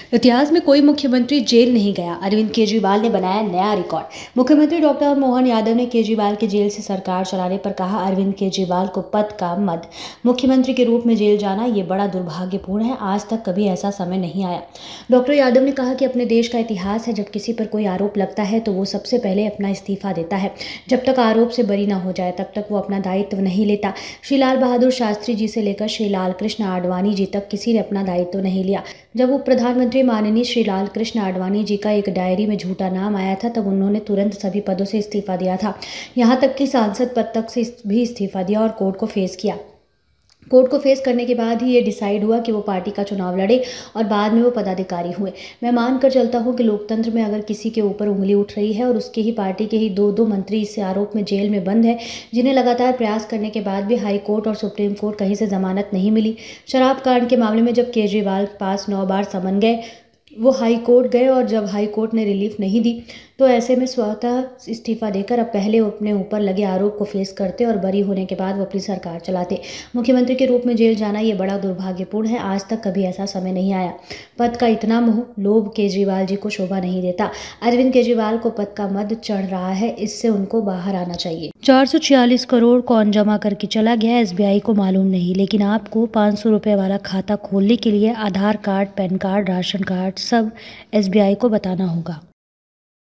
इतिहास में कोई मुख्यमंत्री जेल नहीं गया, अरविंद केजरीवाल ने बनाया नया रिकॉर्ड। मुख्यमंत्री डॉक्टर मोहन यादव ने केजरीवाल के जेल से सरकार चलाने पर कहा, अरविंद केजरीवाल को पद का मद। मुख्यमंत्री के रूप में जेल जाना ये बड़ा दुर्भाग्यपूर्ण है, आज तक कभी ऐसा समय नहीं आया। डॉक्टर यादव ने कहा कि अपने देश का इतिहास है, जब किसी पर कोई आरोप लगता है तो वो सबसे पहले अपना इस्तीफा देता है। जब तक आरोप से बरी न हो जाए तब तक वो अपना दायित्व नहीं लेता। श्री लाल बहादुर शास्त्री जी से लेकर श्री लाल कृष्ण आडवाणी जी तक किसी ने अपना दायित्व नहीं लिया। जब उप प्रधानमंत्री माननीय श्री लाल कृष्ण आडवाणी जी का एक डायरी में झूठा नाम आया था, तब उन्होंने तुरंत सभी पदों से इस्तीफा दिया था। यहाँ तक कि सांसद पद तक से भी इस्तीफा दिया और कोर्ट को फेस किया। कोर्ट को फेस करने के बाद ही ये डिसाइड हुआ कि वो पार्टी का चुनाव लड़े और बाद में वो पदाधिकारी हुए। मैं मानकर चलता हूँ कि लोकतंत्र में अगर किसी के ऊपर उंगली उठ रही है और उसके ही पार्टी के ही दो मंत्री इस आरोप में जेल में बंद है, जिन्हें लगातार प्रयास करने के बाद भी हाई कोर्ट और सुप्रीम कोर्ट कहीं से जमानत नहीं मिली। शराब कांड के मामले में जब केजरीवाल के पास 9 बार समन गए, वो हाई कोर्ट गए और जब हाई कोर्ट ने रिलीफ नहीं दी, तो ऐसे में स्वतः इस्तीफा देकर अब पहले अपने ऊपर लगे आरोप को फेस करते और बरी होने के बाद वो अपनी सरकार चलाते। मुख्यमंत्री के रूप में जेल जाना ये बड़ा दुर्भाग्यपूर्ण है, आज तक कभी ऐसा समय नहीं आया। पद का इतना मोह, लोभ केजरीवाल जी को शोभा नहीं देता। अरविंद केजरीवाल को पद का मद चढ़ रहा है, इससे उनको बाहर आना चाहिए। 446 करोड़ कौन जमा करके चला गया एसबीआई को मालूम नहीं, लेकिन आपको 500 रुपये वाला खाता खोलने के लिए Aadhaar card, PAN card, ration card सब एसबीआई को बताना होगा।